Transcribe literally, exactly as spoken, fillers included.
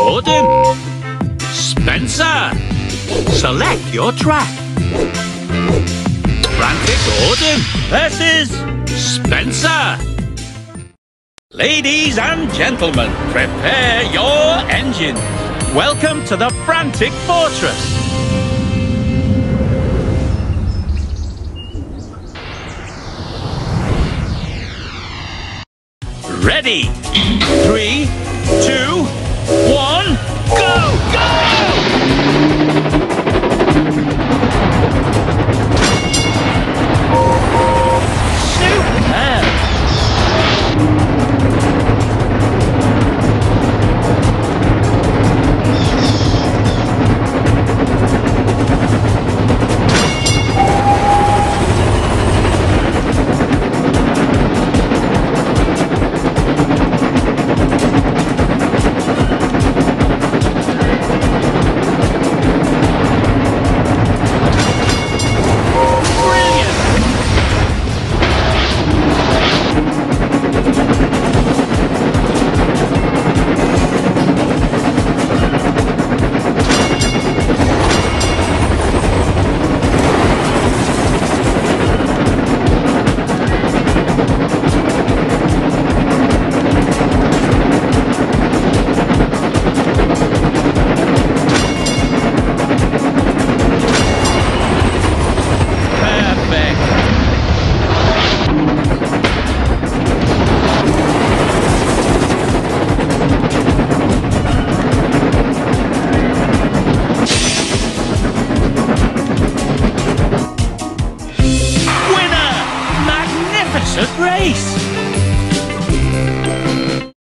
Gordon. Spencer. Select your track. Frantic Gordon versus Spencer. Ladies and gentlemen, prepare your engines. Welcome to the Frantic Fortress. Ready? Three, two,